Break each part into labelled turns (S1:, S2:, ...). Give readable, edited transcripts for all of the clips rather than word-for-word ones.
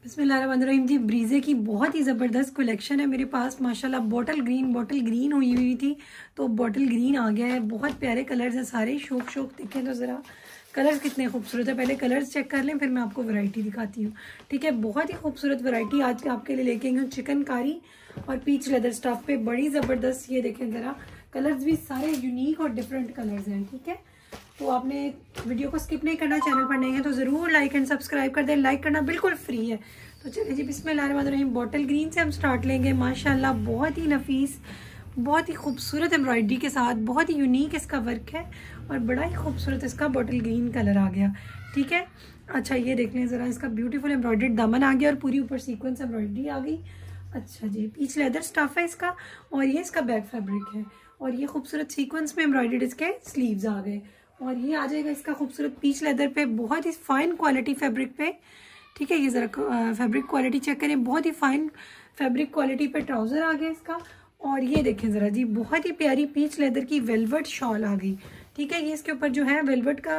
S1: बिस्मिल्लाहिर्रहमानिर्रहीम जी। ब्रीजे की बहुत ही ज़बरदस्त कलेक्शन है मेरे पास माशाल्लाह। बॉटल ग्रीन हुई थी तो बॉटल ग्रीन आ गया है। बहुत प्यारे कलर्स हैं सारे। शौक देखें तो ज़रा कलर्स कितने खूबसूरत है। पहले कलर्स चेक कर लें फिर मैं आपको वैरायटी दिखाती हूँ। ठीक है, बहुत ही खूबसूरत वैरायटी आज आपके लिए लेके आई हूँ। चिकनकारी और पीच लेदर स्टफ पे बड़ी ज़बरदस्त। ये देखें ज़रा, कलर्स भी सारे यूनिक और डिफरेंट कलर्स हैं। ठीक है, तो आपने वीडियो को स्किप नहीं करना। चैनल पर नहीं है तो ज़रूर लाइक एंड सब्सक्राइब कर दें। लाइक करना बिल्कुल फ्री है। तो चलिए जी, बिस्मिल्लाहिर्रहमानिर्रहीम। बॉटल ग्रीन से हम स्टार्ट लेंगे। माशाल्लाह बहुत ही नफीस, बहुत ही खूबसूरत एम्ब्रॉयडरी के साथ, बहुत ही यूनिक इसका वर्क है और बड़ा ही खूबसूरत इसका बॉटल ग्रीन कलर आ गया। ठीक है, अच्छा ये देख लें ज़रा, इसका ब्यूटीफुल एम्ब्रॉयडर्ड दामन आ गया और पूरी ऊपर सीक्वेंस एम्ब्रॉयडरी आ गई। अच्छा जी, पीच लेदर स्टफ है इसका और ये इसका बैक फैब्रिक है और ये खूबसूरत सीक्वेंस में एम्ब्रॉयडर्ड इसके स्लीव्स आ गए और ये आ जाएगा इसका खूबसूरत पीच लेदर पे, बहुत ही फाइन क्वालिटी फैब्रिक पे। ठीक है, ये ज़रा फैब्रिक क्वालिटी चेक करें, बहुत ही फाइन फैब्रिक क्वालिटी पे ट्राउज़र आ गया इसका। और ये देखें ज़रा जी, बहुत ही प्यारी पीच लेदर की वेलवेट शॉल आ गई। ठीक है, ये इसके ऊपर जो है वेलवेट का,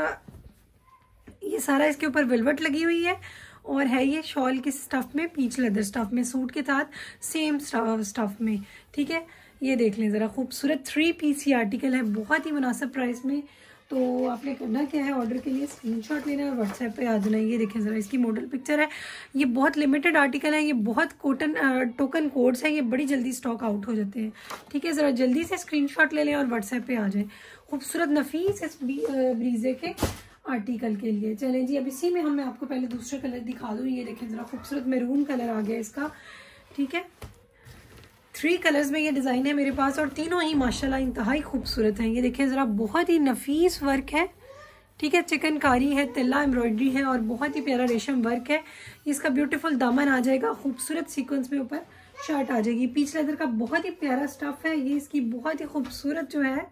S1: ये सारा इसके ऊपर वेलवेट लगी हुई है और है ये शॉल के स्टफ में, पीच लेदर स्टफ में, सूट के साथ सेम स्टफ में। ठीक है, ये देख लें ज़रा, खूबसूरत 3 पीस ये आर्टिकल है, बहुत ही मुनासिब प्राइस में। तो आपने करना क्या है, ऑर्डर के लिए स्क्रीनशॉट लेना है और व्हाट्सएप पे आ जाना है। ये देखें ज़रा, इसकी मॉडल पिक्चर है। ये बहुत लिमिटेड आर्टिकल है, ये बहुत टोकन कोड्स हैं, ये बड़ी जल्दी स्टॉक आउट हो जाते हैं। ठीक है, ज़रा जल्दी से स्क्रीनशॉट ले लें और व्हाट्सएप पे आ जाए। खूबसूरत नफीस इस ब्रीजे के आर्टिकल के लिए। चलें जी, अब इसी में मैं आपको पहले दूसरा कलर दिखा दूँ। ये देखें ज़रा, खूबसूरत मैरून कलर आ गया इसका। ठीक है, 3 कलर्स में ये डिज़ाइन है मेरे पास और तीनों ही माशाल्लाह इंतहाई खूबसूरत हैं। ये देखें ज़रा, बहुत ही नफीस वर्क है। ठीक है, चिकनकारी है, तिल्ला एम्ब्रॉयडरी है और बहुत ही प्यारा रेशम वर्क है। इसका ब्यूटीफुल दामन आ जाएगा, खूबसूरत सीक्वेंस में ऊपर शर्ट आ जाएगी। पीच लेदर का बहुत ही प्यारा स्टफ है। ये इसकी बहुत ही खूबसूरत जो है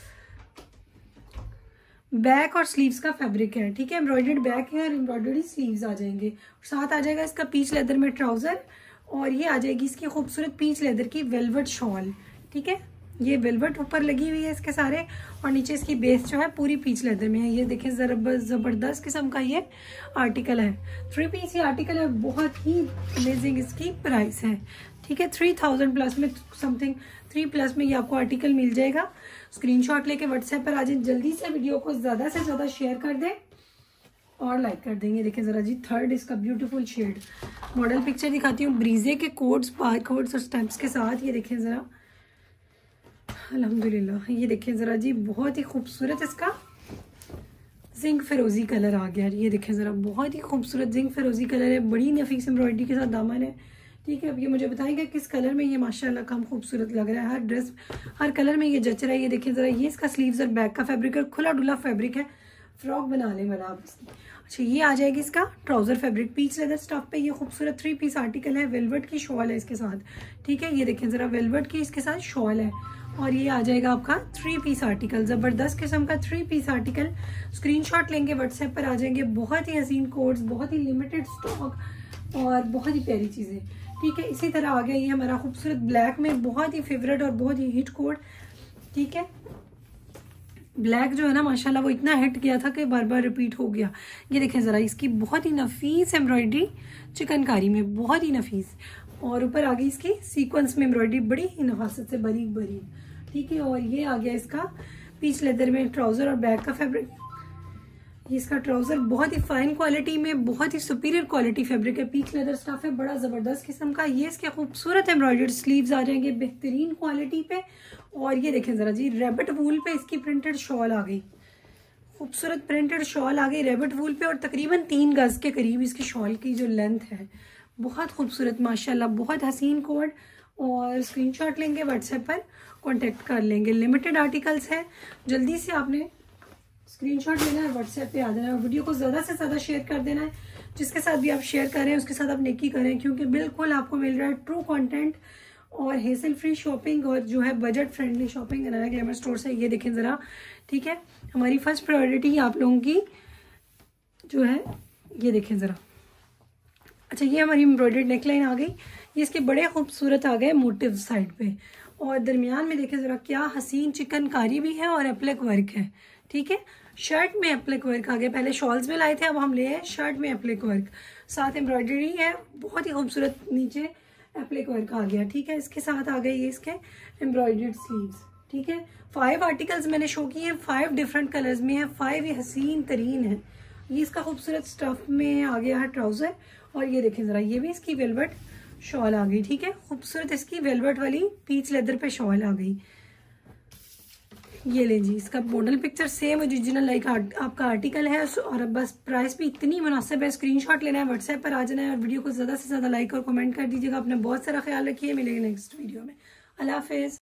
S1: बैक और स्लीव्स का फैब्रिक है। ठीक है, एम्ब्रॉयडर्ड बैक है और एम्ब्रॉयडर्ड स्लीव्स आ जाएंगे। साथ आ जाएगा इसका पीच लेदर में ट्राउजर और ये आ जाएगी इसकी खूबसूरत पीच लेदर की वेलवेट शॉल। ठीक है, ये वेलवेट ऊपर लगी हुई है इसके सारे और नीचे इसकी बेस जो है पूरी पीच लेदर में है। ये देखें ज़बरदस्त किस्म का ये आर्टिकल है। 3 पीस ये आर्टिकल है, बहुत ही अमेजिंग इसकी प्राइस है। ठीक है, 3000 प्लस में, समथिंग 3 प्लस में ये आपको आर्टिकल मिल जाएगा। स्क्रीनशॉट लेके व्हाट्सएप पर आ जाए। जल्दी से वीडियो को ज़्यादा से ज़्यादा शेयर कर दें और लाइक कर देंगे। देखें ज़रा जी, 3rd इसका ब्यूटीफुल शेड। मॉडल पिक्चर दिखाती हूँ ब्रीजे के कोड्स, बार कोड्स और स्टैम्प्स के साथ। ये देखें ज़रा, अल्हम्दुलिल्लाह, ये देखें ज़रा जी, बहुत ही खूबसूरत इसका जिंक फिरोजी कलर आ गया। ये देखें ज़रा, बहुत ही खूबसूरत जिंक फिरोजी कलर है, बड़ी नफीस एम्ब्रॉयडरी के साथ दामन है। ठीक है, अब ये मुझे बताएंगे किस कलर में ये माशाल्लाह कम खूबसूरत लग रहा है। हर ड्रेस, हर कलर में ये जच रहा है। ये देखें ज़रा, ये इसका स्लीव्स और बैक का फैब्रिक है, खुला डुला फैब्रिक है, फ्रॉक बनाने वाला आप इसकी। अच्छा, ये आ जाएगी इसका trouser fabric peach leather stuff पे। ये खूबसूरत 3 पीस आर्टिकल है, वेलवेट की शॉल है इसके साथ। ठीक है, ये देखें ज़रा, वेलवेट की इसके साथ शॉल है और ये आ जाएगा आपका 3 पीस आर्टिकल, ज़बरदस्त किस्म का 3 पीस आर्टिकल। स्क्रीनशॉट लेंगे, व्हाट्सएप पर आ जाएंगे। बहुत ही हसीन कोड्स, बहुत ही लिमिटेड स्टॉक और बहुत ही प्यारी चीज़ें। ठीक है, इसी तरह आ गया ये हमारा खूबसूरत ब्लैक में, बहुत ही फेवरेट और बहुत ही हिट कोड। ठीक है, ब्लैक जो है ना माशाल्लाह वो इतना हिट किया था कि बार बार रिपीट हो गया। ये देखें ज़रा, इसकी बहुत ही नफीस एम्ब्रॉयडरी चिकनकारी में, बहुत ही नफीस, और ऊपर आ गई इसकी सीक्वेंस में एम्ब्रॉयडरी बड़ी ही नफासत से बारीक बारीक। ठीक है, और ये आ गया इसका पीच लेदर में ट्राउजर और बैक का फैब्रिक। ये इसका ट्राउजर बहुत ही फाइन क्वालिटी में, बहुत ही सुपीरियर क्वालिटी फैब्रिक है, पीच लेदर स्टफ है, बड़ा जबरदस्त किस्म का। ये इसके खूबसूरत एम्ब्रॉयडर्ड स्लीव्स आ जाएंगे बेहतरीन क्वालिटी पे। और ये देखें जरा जी, रैबिट वूल पे इसकी प्रिंटेड शॉल आ गई, खूबसूरत प्रिंटेड शॉल आ गई रैबिट वूल पे और तकरीबन 3 गज के करीब इसकी शॉल की जो लेंथ है, बहुत खूबसूरत माशाल्लाह, बहुत हसीन कोड। और स्क्रीनशॉट लेंगे, व्हाट्सएप पर कांटेक्ट कर लेंगे। लिमिटेड आर्टिकल्स है, जल्दी से आपने स्क्रीनशॉट लेना है, व्हाट्सएप पे आ जाना है। वीडियो को ज़्यादा से ज़्यादा शेयर कर देना है। जिसके साथ भी आप शेयर करें उसके साथ आप नेकी करें, क्योंकि बिल्कुल आपको मिल रहा है ट्रू कंटेंट और हेसल फ्री शॉपिंग और जो है budget friendly shopping Anaya glamour store से। ये देखें ज़रा, ठीक है, हमारी फर्स्ट प्रायोरिटी आप लोगों की जो है, ये देखें ज़रा। अच्छा, ये हमारी एम्ब्रॉयडर्ड नेकलाइन आ गई। ये इसके बड़े खूबसूरत आ गए मोटिव साइड पे और दरमियान में देखें ज़रा, क्या हसीन चिकनकारी भी है और एप्लिक वर्क है। ठीक है, शर्ट में एप्लिक वर्क आ गया, पहले शॉल्स में लाए थे, अब हम ले आए शर्ट में एप्लिक वर्क, साथ एम्ब्रॉयडरी है, बहुत ही खूबसूरत नीचे एप्लिक वर्क आ गया। ठीक है, इसके साथ आ गए ये इसके एम्ब्रॉयडर्ड स्लीव्स। ठीक है, 5 आर्टिकल्स मैंने शो किए हैं, 5 डिफरेंट कलर्स में है, 5 ये हसीन तरीन है। ये इसका खूबसूरत स्टफ में आ गया है ट्राउजर, और ये देखें जरा, ये भी इसकी वेलवेट शॉल आ गई। ठीक है, खूबसूरत इसकी वेलवेट वाली पीच लेदर पे शॉल आ गई। ये ले जी, इसका model picture same original like आपका आर्टिकल है, और अब बस प्राइस भी इतनी मुनासिब है। स्क्रीनशॉट लेना है, व्हाट्सएप पर आ जाना है, और वीडियो को ज़्यादा से ज़्यादा लाइक और कमेंट कर दीजिएगा। अपना बहुत सारा ख्याल रखिए, मिलेंगे नेक्स्ट वीडियो में। अल्लाह हाफिज़।